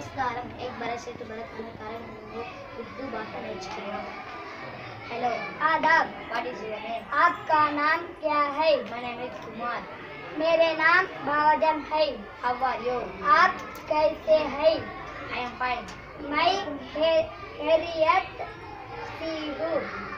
नमस्कारम एक बड़े से तो बड़ा खाने कारण उर्दू भाषा नेर्చుకున్నాం हेलो आदाब व्हाट इज योर नेम आपका नाम क्या है माय नेम इज कुमार मेरे नाम भावजन है हाउ आर यू आप कैसे हैं आई एम फाइन मैं खैरियत से हूँ